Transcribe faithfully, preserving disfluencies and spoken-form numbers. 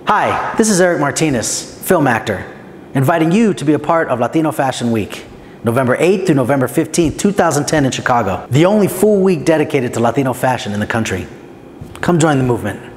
Hi, this is Eric Martinez, film actor, inviting you to be a part of Latino Fashion Week, November eighth through November fifteenth, two thousand ten in Chicago. The only full week dedicated to Latino fashion in the country. Come join the movement.